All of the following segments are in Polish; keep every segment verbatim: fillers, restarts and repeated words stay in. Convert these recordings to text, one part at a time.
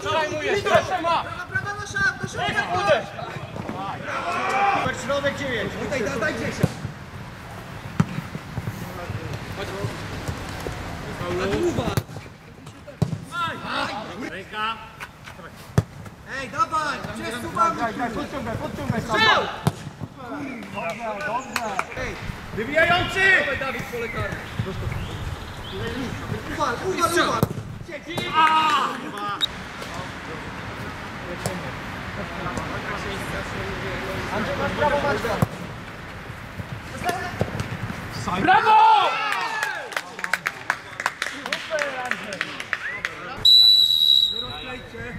Przejmujesz, proszę ma! Prawa na szat, do środka! Super środek dziewięć. Daj, daj, daj gdzieś. Ręka. Ej, dawaj! Przesuwamy! Podciągaj, podciągaj. Strzał! Dobrze, dobrze. Ej, Wybijający! dawaj Dawid, pole karne. Uwal, uwal, uwal! Andrzej, masz prawo, masz prawo. Brawo! Nie rozklejcie.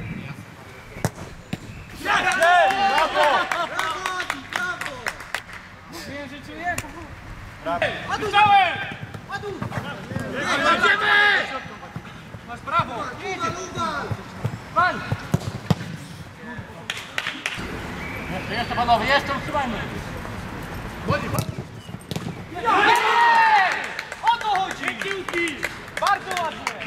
Brawo! Brawo, Adi, brawo! Mówiłem, że czuję. Ładuj! Strzałem! Ładuj! Jedziemy! Masz prawo! Uwal, uwal! Wal! Jeszcze, jeszcze panowie, jeszcze utrzymajmy! O to chodzi! Piłki! Bardzo ładnie!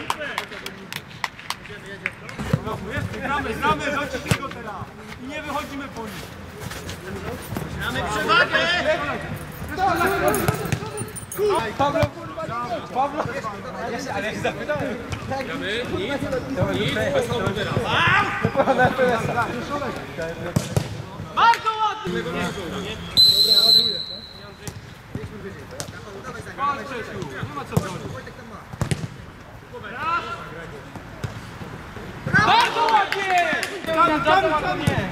Gramy, gramy, dociśnij go teraz! I nie wychodzimy po nim! Mamy przewagę! Pawlo, Pawlo! Ale ja się zapytałem! Gramy? Nic? Nic? Bardzo ładnie! Nie ma co bronić. Bardzo ładnie! Tam, tam, tam nie!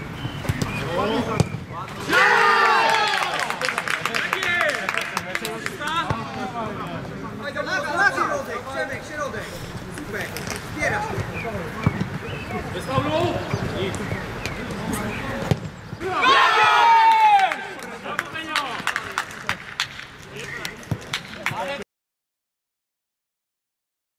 Laga, środek, Przemek, środek. Super, zbierasz. Bez faulu?